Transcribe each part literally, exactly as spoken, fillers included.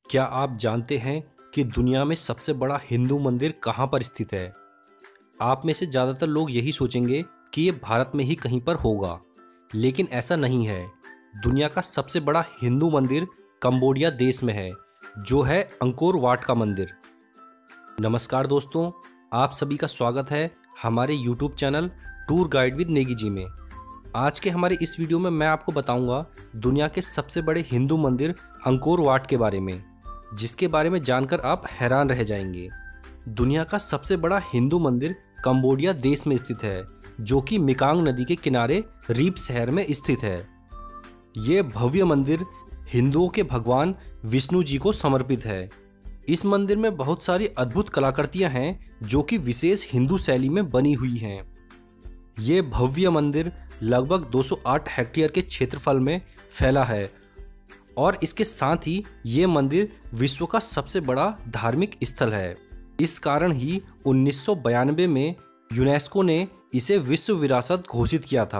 क्या आप जानते हैं कि दुनिया में सबसे बड़ा हिंदू मंदिर कहाँ पर स्थित है? आप में से ज़्यादातर लोग यही सोचेंगे कि ये भारत में ही कहीं पर होगा, लेकिन ऐसा नहीं है। दुनिया का सबसे बड़ा हिंदू मंदिर कंबोडिया देश में है, जो है अंकोर वाट का मंदिर। नमस्कार दोस्तों, आप सभी का स्वागत है हमारे YouTube channel tour guide with Negi ji में। आज के हमारे इस वीडियो में मैं आपको बताऊंगा दुनिया के सबसे बड़े हिंदू मंदिर अंकोर वाट के बारे में, जिसके बारे में जानकर आप हैरान रह जाएंगे। दुनिया का सबसे बड़ा हिंदू मंदिर कंबोडिया देश में स्थित है, जो कि मिकांग नदी के किनारे रीप शहर में स्थित है। ये भव्य मंदिर हिंदुओं के भगवान विष्णु जी को समर्पित है। इस मंदिर में बहुत सारी अद्भुत कलाकृतियां हैं, जो कि विशेष हिंदू शैली में बनी हुई हैं। ये भव्य मंदिर लगभग दो सौ आठ हेक्टेयर के क्षेत्रफल में फैला है और इसके साथ ही ये मंदिर विश्व का सबसे बड़ा धार्मिक स्थल है। इस कारण ही उन्नीस सौ बयानबे में यूनेस्को ने इसे विश्व विरासत घोषित किया था।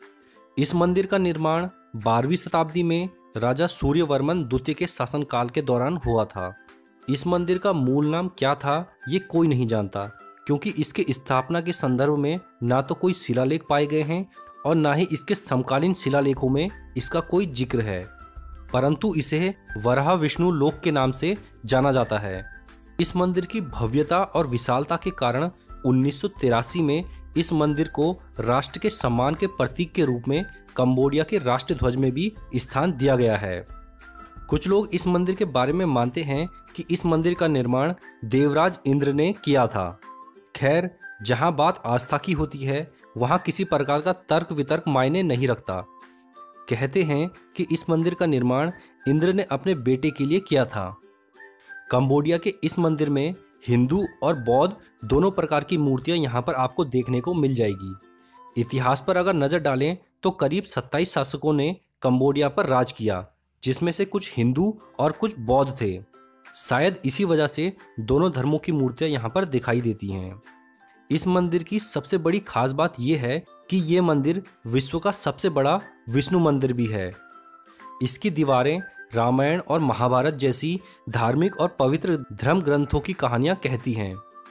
इस मंदिर का निर्माण बारहवीं शताब्दी में राजा सूर्यवर्मन द्वितीय के शासनकाल के दौरान हुआ था। इस मंदिर का मूल नाम क्या था ये कोई नहीं जानता, क्योंकि इसके स्थापना के संदर्भ में ना तो कोई शिलालेख पाए गए हैं और ना ही इसके समकालीन शिलालेखों में इसका कोई जिक्र है, परंतु इसे वराह विष्णु लोक के नाम से जाना जाता है। इस मंदिर की भव्यता और विशालता के कारण उन्नीस सौ तिरासी में इस मंदिर को राष्ट्र के सम्मान के प्रतीक के रूप में कंबोडिया के राष्ट्रीय ध्वज में भी स्थान दिया गया है। कुछ लोग इस मंदिर के बारे में मानते हैं कि इस मंदिर का निर्माण देवराज इंद्र ने किया था। खैर, जहां बात आस्था की होती है, वहां किसी प्रकार का तर्क वितर्क मायने नहीं रखता। कहते हैं कि इस मंदिर का निर्माण इंद्र ने अपने बेटे के लिए किया था। कंबोडिया के इस मंदिर में हिंदू और बौद्ध दोनों प्रकार की मूर्तियां यहां पर आपको देखने को मिल जाएगी। इतिहास पर अगर नजर डालें तो करीब सत्ताईस शासकों ने कंबोडिया पर राज किया, जिसमें से कुछ हिंदू और कुछ बौद्ध थे। शायद इसी वजह से दोनों धर्मों की मूर्तियां यहाँ पर दिखाई देती हैं। इस मंदिर की सबसे बड़ी खास बात यह है कि ये मंदिर विश्व का सबसे बड़ा विष्णु मंदिर भी है। इसकी दीवारें रामायण और महाभारत जैसी धार्मिक और पवित्र धर्म ग्रंथों की कहानियां कहती हैं।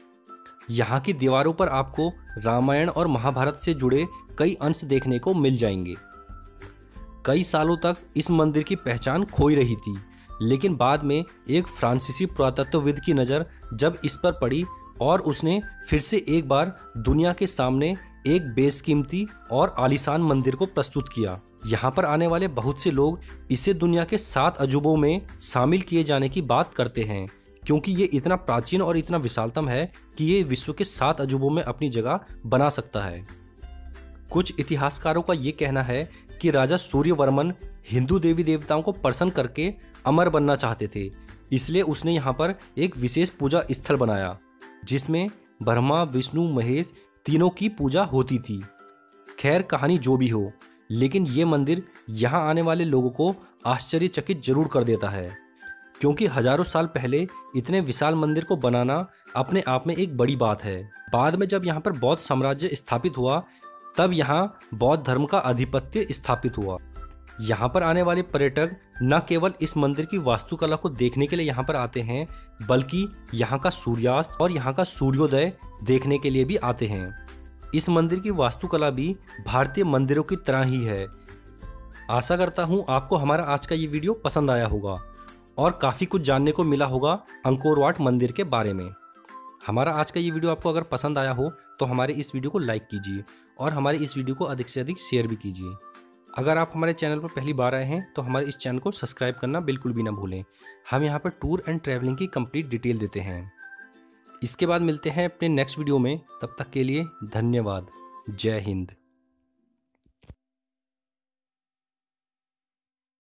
यहाँ की दीवारों पर आपको रामायण और महाभारत से जुड़े कई अंश देखने को मिल जाएंगे। कई सालों तक इस मंदिर की पहचान खोई रही थी, लेकिन बाद में एक फ्रांसीसी पुरातत्वविद की नज़र जब इस पर पड़ी और उसने फिर से एक बार दुनिया के सामने एक बेशकीमती और आलीशान मंदिर को प्रस्तुत किया। यहाँ पर आने वाले बहुत से लोग इसे दुनिया के सात अजूबों में शामिल किए जाने की बात करते हैं, क्योंकि ये इतना प्राचीन और इतना विशालतम है कि ये विश्व के सात अजूबों में अपनी जगह बना सकता है। कुछ इतिहासकारों का ये कहना है कि राजा सूर्यवर्मन हिंदू देवी देवताओं को प्रसन्न करके अमर बनना चाहते थे, इसलिए उसने यहाँ पर एक विशेष पूजा स्थल बनाया, जिसमें ब्रह्मा विष्णु महेश तीनों की पूजा होती थी। खैर, कहानी जो भी हो, लेकिन ये मंदिर यहाँ आने वाले लोगों को आश्चर्यचकित जरूर कर देता है, क्योंकि हजारों साल पहले इतने विशाल मंदिर को बनाना अपने आप में एक बड़ी बात है। बाद में जब यहाँ पर बौद्ध साम्राज्य स्थापित हुआ, तब यहाँ बौद्ध धर्म का आधिपत्य स्थापित हुआ। यहाँ पर आने वाले पर्यटक न केवल इस मंदिर की वास्तुकला को देखने के लिए यहाँ पर आते हैं, बल्कि यहाँ का सूर्यास्त और यहाँ का सूर्योदय देखने के लिए भी आते हैं। इस मंदिर की वास्तुकला भी भारतीय मंदिरों की तरह ही है। आशा करता हूँ आपको हमारा आज का ये वीडियो पसंद आया होगा और काफ़ी कुछ जानने को मिला होगा अंकोर वाट मंदिर के बारे में। हमारा आज का ये वीडियो आपको अगर पसंद आया हो तो हमारे इस वीडियो को लाइक कीजिए और हमारे इस वीडियो को अधिक से अधिक शेयर भी कीजिए। अगर आप हमारे चैनल पर पहली बार आए हैं तो हमारे इस चैनल को सब्सक्राइब करना बिल्कुल भी ना भूलें। हम यहाँ पर टूर एंड ट्रैवलिंग की कंप्लीट डिटेल देते हैं। इसके बाद मिलते हैं अपने नेक्स्ट वीडियो में, तब तक के लिए धन्यवाद। जय हिंद।